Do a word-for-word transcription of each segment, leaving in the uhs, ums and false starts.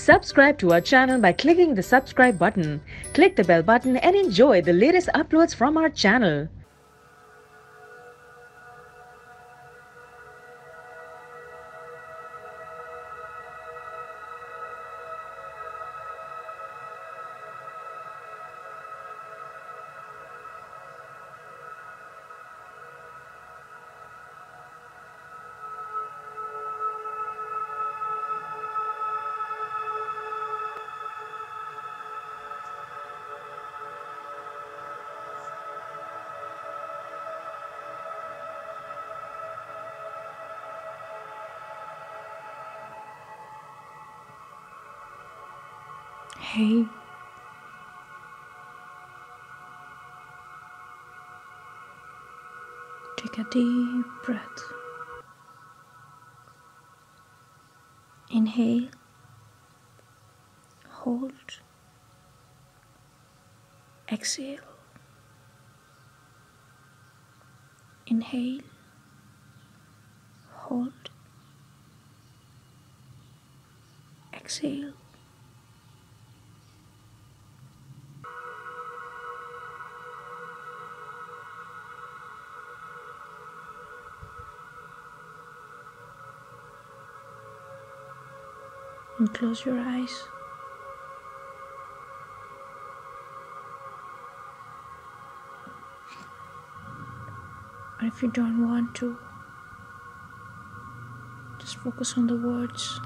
Subscribe to our channel by clicking the subscribe button. Click the bell button and enjoy the latest uploads from our channel. Hey, take a deep breath. Inhale, hold, exhale. Inhale, hold, exhale. And close your eyes. Or if you don't want to, just focus on the words.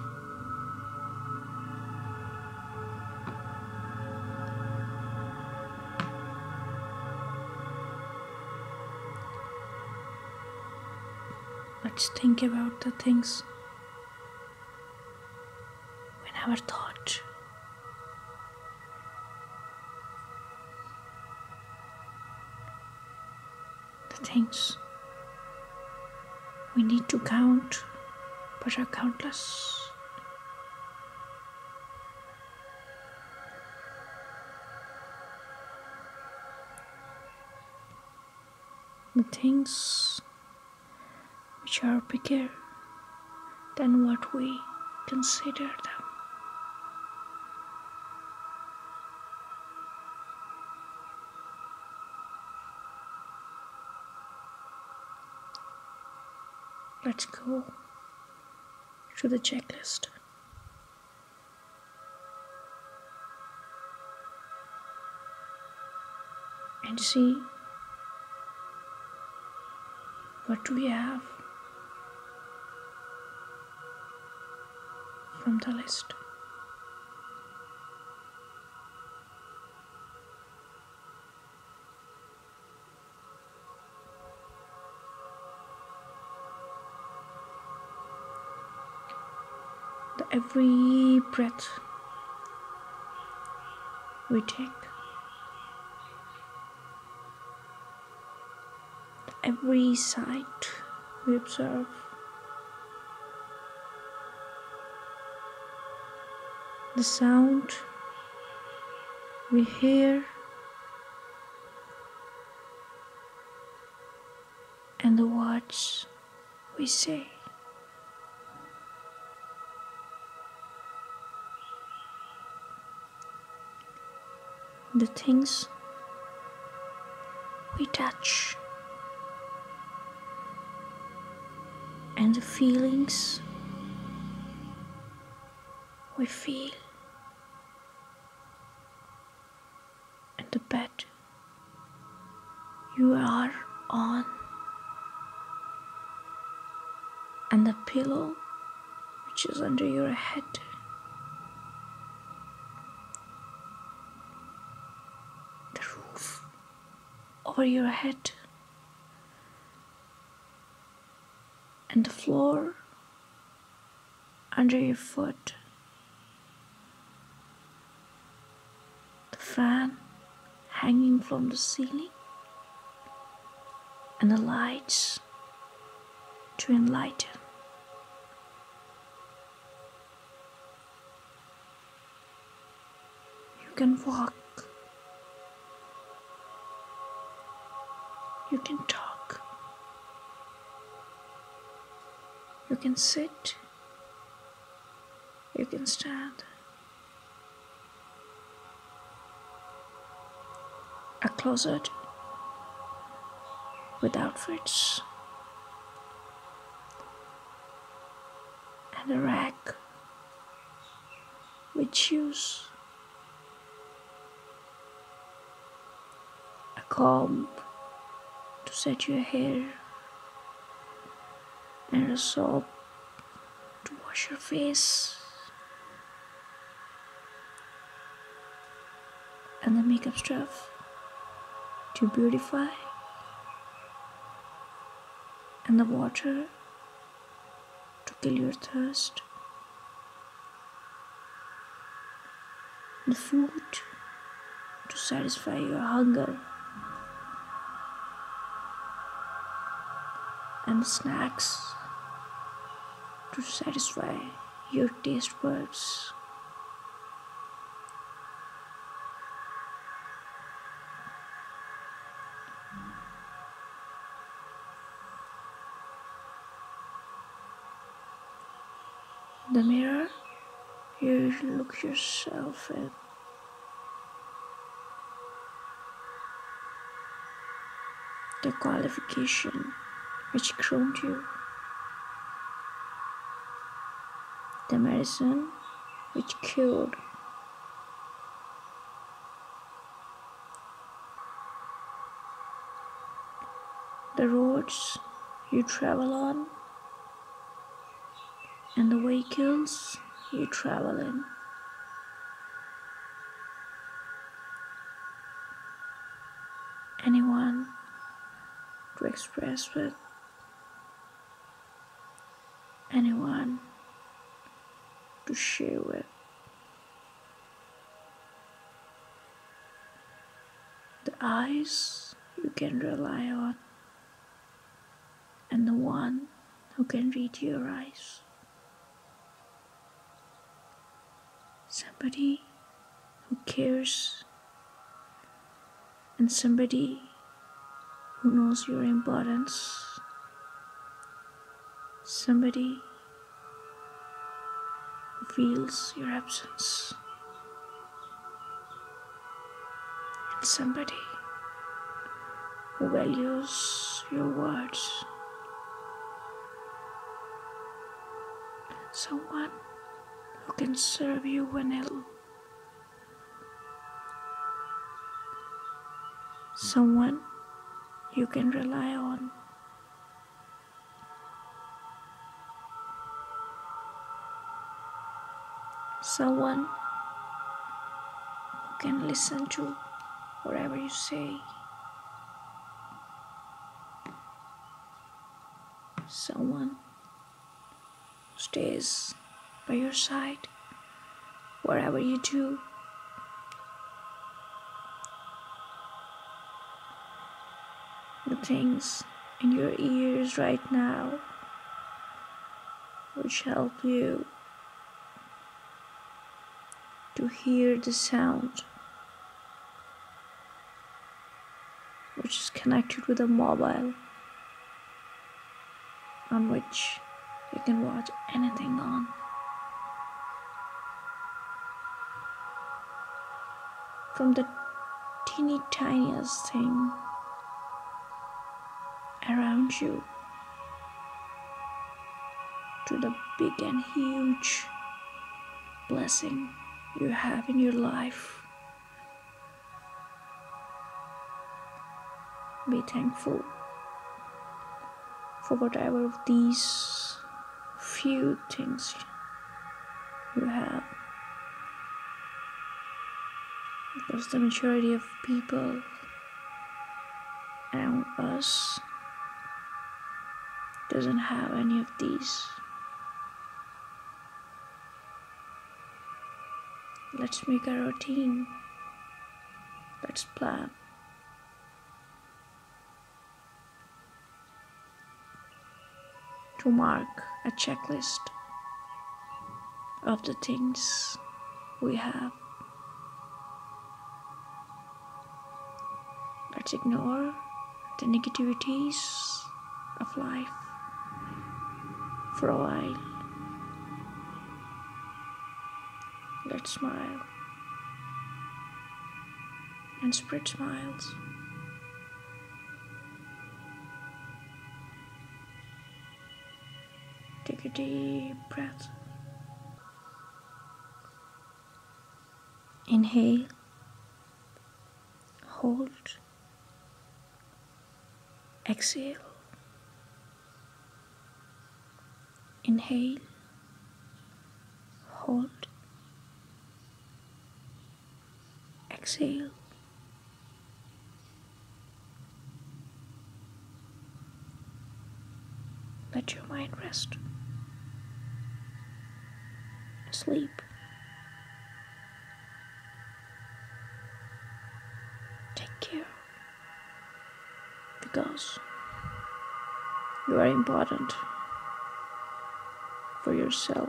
Let's think about the things we never thought. The things we need to count but are countless. The things which are bigger than what we consider them. Let's go to the checklist. And see what we have from the list. The every breath we take, every sight we observe, the sound we hear, and the words we say. The things we touch, and the feelings we feel, and the bed you are on, and the pillow which is under your head. The roof over your head, and the floor under your foot, the fan hanging from the ceiling, and the lights to enlighten. You can walk, you can talk, you can sit, you can stand, a closet with outfits, and a rack with shoes, a comb to set your hair, and a soap to wash your face, and the makeup stuff to beautify, and the water to kill your thirst, the food to satisfy your hunger, and the snacks to satisfy your taste buds. The mirror, you look yourself in. The qualification which groomed you. The medicine which cured. The roads you travel on, and the vehicles you travel in. Anyone to express with, anyone to share with. The eyes you can rely on, and the one who can read your eyes. Somebody who cares, and somebody who knows your importance. Somebody who feels your absence. And somebody who values your words. Someone who can serve you when ill. Someone you can rely on. Someone who can listen to whatever you say. Someone who stays by your side wherever you do. The things in your ears right now which help you to hear the sound which is connected with a mobile on which you can watch anything on. From the teeny tiniest thing around you to the big and huge blessing you have in your life. Be thankful for whatever of these few things you have, because the majority of people around us doesn't have any of these. Let's make a routine. Let's plan. To mark a checklist of the things we have. Let's ignore the negativities of life for a while. Let's smile. and spread smiles. Take a deep breath. Inhale, hold, exhale. Inhale, hold, exhale. Let your mind rest. Sleep. Take care. Because you are important for yourself.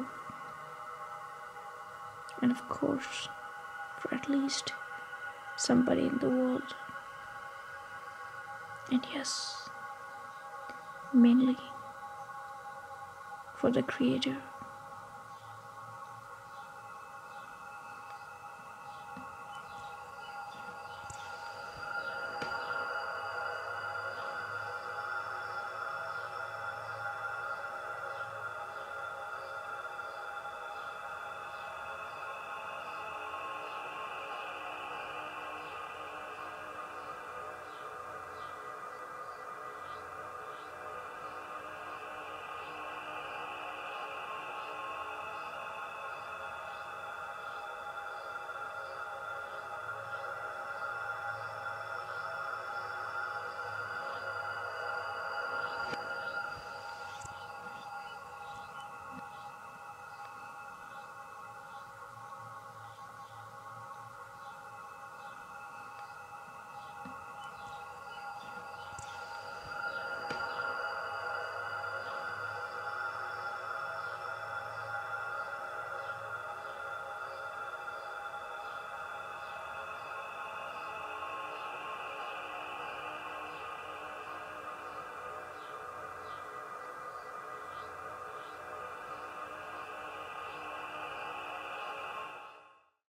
And of course, for at least somebody in the world. And yes, mainly for the Creator.